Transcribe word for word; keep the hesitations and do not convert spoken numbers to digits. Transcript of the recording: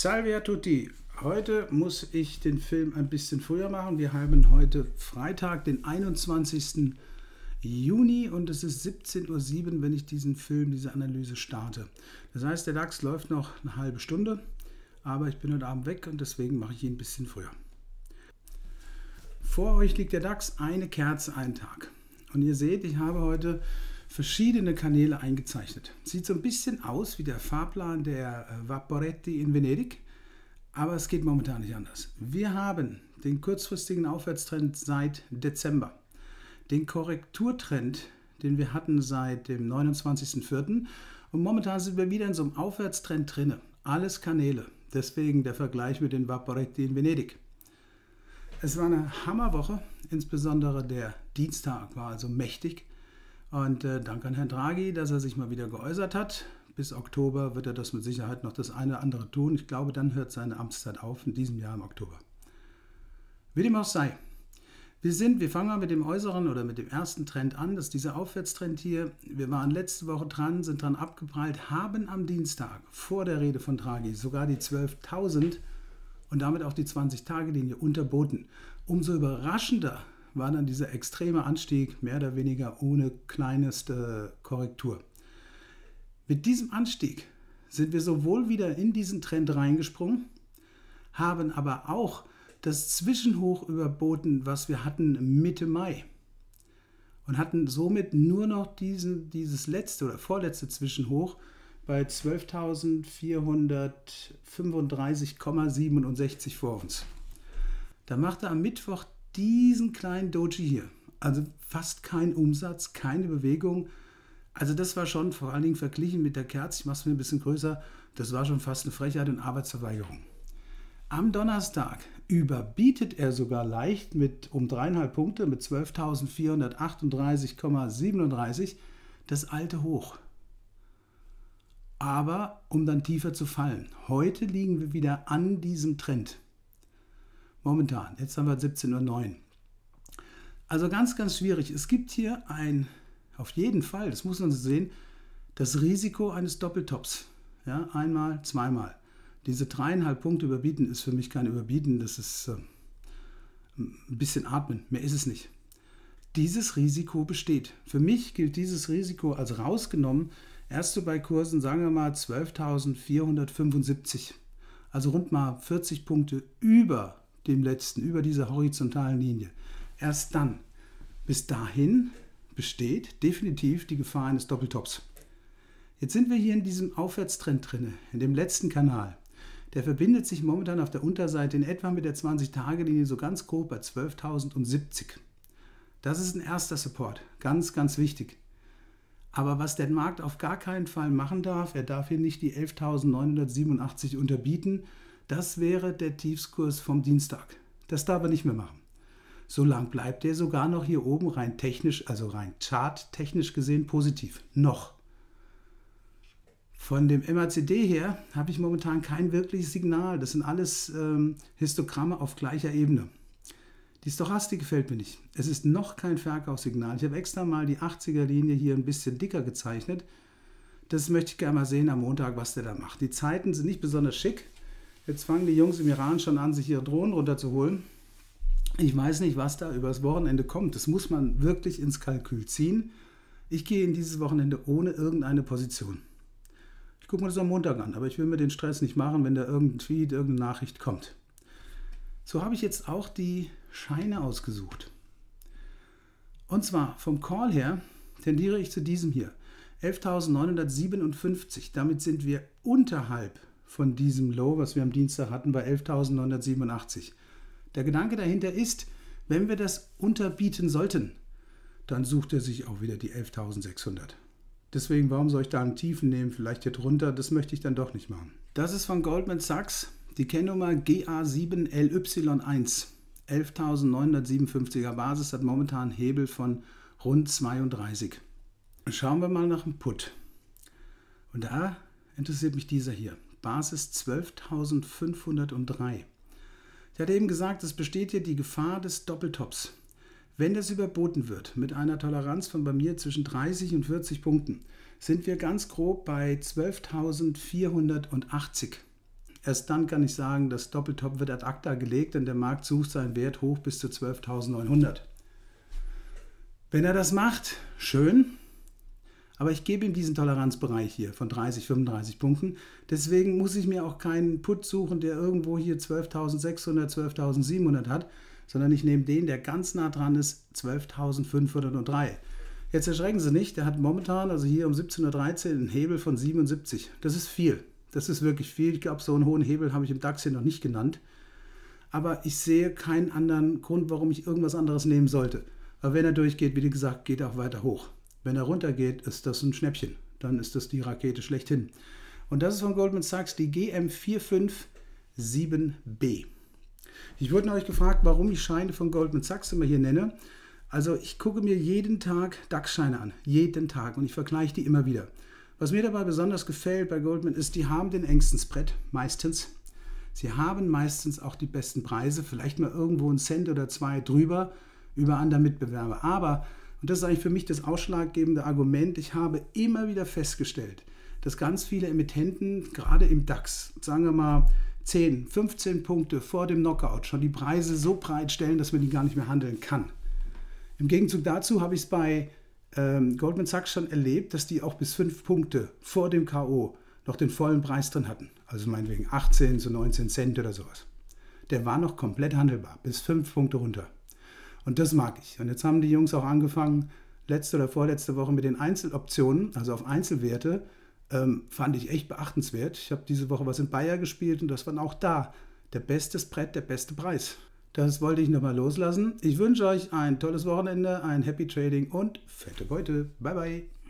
Salve a tutti! Heute muss ich den Film ein bisschen früher machen. Wir haben heute Freitag, den einundzwanzigsten Juni und es ist siebzehn Uhr sieben, wenn ich diesen Film, diese Analyse starte. Das heißt, der DAX läuft noch eine halbe Stunde, aber ich bin heute Abend weg und deswegen mache ich ihn ein bisschen früher. Vor euch liegt der DAX, eine Kerze, ein Tag. Und ihr seht, ich habe heute verschiedene Kanäle eingezeichnet. Sieht so ein bisschen aus wie der Fahrplan der Vaporetti in Venedig, aber es geht momentan nicht anders. Wir haben den kurzfristigen Aufwärtstrend seit Dezember, den Korrekturtrend, den wir hatten seit dem neunundzwanzigsten vierten und momentan sind wir wieder in so einem Aufwärtstrend drin. Alles Kanäle, deswegen der Vergleich mit den Vaporetti in Venedig. Es war eine Hammerwoche, insbesondere der Dienstag war also mächtig. Und äh, danke an Herrn Draghi, dass er sich mal wieder geäußert hat. Bis Oktober wird er das mit Sicherheit noch das eine oder andere tun. Ich glaube, dann hört seine Amtszeit auf, in diesem Jahr im Oktober. Wie dem auch sei. Wir sind, wir fangen mal mit dem äußeren oder mit dem ersten Trend an. Das ist dieser Aufwärtstrend hier. Wir waren letzte Woche dran, sind dran abgeprallt, haben am Dienstag vor der Rede von Draghi sogar die zwölftausend und damit auch die zwanzig-Tage-Linie unterboten. Umso überraschender war dann dieser extreme Anstieg, mehr oder weniger ohne kleinste Korrektur. Mit diesem Anstieg sind wir sowohl wieder in diesen Trend reingesprungen, haben aber auch das Zwischenhoch überboten, was wir hatten Mitte Mai. Und hatten somit nur noch diesen, dieses letzte oder vorletzte Zwischenhoch bei zwölftausendvierhundertfünfunddreißig Komma siebenundsechzig vor uns. Da machte am Mittwoch diesen kleinen Doji hier, also fast kein Umsatz, keine Bewegung. Also das war schon vor allen Dingen verglichen mit der Kerze, ich mache es mir ein bisschen größer, das war schon fast eine Frechheit und Arbeitsverweigerung. Am Donnerstag überbietet er sogar leicht mit um dreieinhalb Punkte mit zwölftausendvierhundertachtunddreißig Komma siebenunddreißig das alte Hoch. Aber um dann tiefer zu fallen. Heute liegen wir wieder an diesem Trend. Momentan, jetzt haben wir siebzehn Uhr neun. Also ganz, ganz schwierig. Es gibt hier ein, auf jeden Fall, das muss man sehen, das Risiko eines Doppeltops. Ja, einmal, zweimal. Diese dreieinhalb Punkte überbieten ist für mich kein Überbieten, das ist äh, ein bisschen atmen, mehr ist es nicht. Dieses Risiko besteht. Für mich gilt dieses Risiko als rausgenommen, erst so bei Kursen, sagen wir mal zwölftausendvierhundertfünfundsiebzig. Also rund mal vierzig Punkte über dem letzten, über dieser horizontalen Linie. Erst dann, bis dahin besteht definitiv die Gefahr eines Doppeltops. Jetzt sind wir hier in diesem Aufwärtstrend drin, in dem letzten Kanal. Der verbindet sich momentan auf der Unterseite in etwa mit der zwanzig-Tage-Linie so ganz grob bei zwölftausendsiebzig. Das ist ein erster Support, ganz, ganz wichtig. Aber was der Markt auf gar keinen Fall machen darf, er darf hier nicht die elftausendneunhundertsiebenundachtzig unterbieten. Das wäre der Tiefskurs vom Dienstag. Das darf er nicht mehr machen. So lang bleibt er sogar noch hier oben rein technisch, also rein charttechnisch gesehen positiv. Noch. Von dem M A C D her habe ich momentan kein wirkliches Signal. Das sind alles ähm, Histogramme auf gleicher Ebene. Die Stochastik gefällt mir nicht. Es ist noch kein Verkaufssignal. Ich habe extra mal die achtziger-Linie hier ein bisschen dicker gezeichnet. Das möchte ich gerne mal sehen am Montag, was der da macht. Die Zeiten sind nicht besonders schick. Jetzt fangen die Jungs im Iran schon an, sich ihre Drohnen runterzuholen. Ich weiß nicht, was da übers Wochenende kommt. Das muss man wirklich ins Kalkül ziehen. Ich gehe in dieses Wochenende ohne irgendeine Position. Ich gucke mir das am Montag an, aber ich will mir den Stress nicht machen, wenn da irgendein Tweet, irgendeine Nachricht kommt. So habe ich jetzt auch die Scheine ausgesucht. Und zwar vom Call her tendiere ich zu diesem hier. elftausendneunhundertsiebenundfünfzig. Damit sind wir unterhalb von diesem Low, was wir am Dienstag hatten, bei elftausendneunhundertsiebenundachtzig. Der Gedanke dahinter ist, wenn wir das unterbieten sollten, dann sucht er sich auch wieder die elftausendsechshundert. Deswegen, warum soll ich da einen Tiefen nehmen, vielleicht hier drunter, das möchte ich dann doch nicht machen. Das ist von Goldman Sachs, die Kennnummer G A sieben L Y eins. elftausendneunhundertsiebenundfünfziger Basis, hat momentan einen Hebel von rund zweiunddreißig. Schauen wir mal nach dem Put. Und da interessiert mich dieser hier. Basis zwölftausendfünfhundertdrei. Ich hatte eben gesagt, es besteht hier die Gefahr des Doppeltops. Wenn das überboten wird, mit einer Toleranz von bei mir zwischen dreißig und vierzig Punkten, sind wir ganz grob bei zwölftausendvierhundertachtzig. Erst dann kann ich sagen, das Doppeltop wird ad acta gelegt und der Markt sucht seinen Wert hoch bis zu zwölftausendneunhundert. Wenn er das macht, schön, aber ich gebe ihm diesen Toleranzbereich hier von dreißig, fünfunddreißig Punkten. Deswegen muss ich mir auch keinen Put suchen, der irgendwo hier zwölftausendsechshundert, zwölftausendsiebenhundert hat, sondern ich nehme den, der ganz nah dran ist, zwölftausendfünfhundertdrei. Jetzt erschrecken Sie nicht, der hat momentan, also hier um siebzehn Uhr dreizehn, einen Hebel von siebenundsiebzig. Das ist viel. Das ist wirklich viel. Ich glaube, so einen hohen Hebel habe ich im DAX hier noch nicht genannt. Aber ich sehe keinen anderen Grund, warum ich irgendwas anderes nehmen sollte. Aber wenn er durchgeht, wie gesagt, geht er auch weiter hoch. Wenn er runtergeht, ist das ein Schnäppchen. Dann ist das die Rakete schlechthin. Und das ist von Goldman Sachs die G M vier fünf sieben B. Ich wurde neulich gefragt, warum ich Scheine von Goldman Sachs immer hier nenne. Also ich gucke mir jeden Tag DAX-Scheine an. Jeden Tag. Und ich vergleiche die immer wieder. Was mir dabei besonders gefällt bei Goldman ist, die haben den engsten Spread. Meistens. Sie haben meistens auch die besten Preise. Vielleicht mal irgendwo einen Cent oder zwei drüber über andere Mitbewerber. Aber, und das ist eigentlich für mich das ausschlaggebende Argument, ich habe immer wieder festgestellt, dass ganz viele Emittenten, gerade im DAX, sagen wir mal zehn, fünfzehn Punkte vor dem Knockout, schon die Preise so breit stellen, dass man die gar nicht mehr handeln kann. Im Gegenzug dazu habe ich es bei ähm, Goldman Sachs schon erlebt, dass die auch bis fünf Punkte vor dem K O noch den vollen Preis drin hatten. Also meinetwegen achtzehn zu neunzehn Cent oder sowas. Der war noch komplett handelbar, bis fünf Punkte runter. Und das mag ich. Und jetzt haben die Jungs auch angefangen, letzte oder vorletzte Woche mit den Einzeloptionen, also auf Einzelwerte, ähm, fand ich echt beachtenswert. Ich habe diese Woche was in Bayer gespielt und das war auch da der beste Spread, der beste Preis. Das wollte ich nochmal loslassen. Ich wünsche euch ein tolles Wochenende, ein Happy Trading und fette Beute. Bye, bye.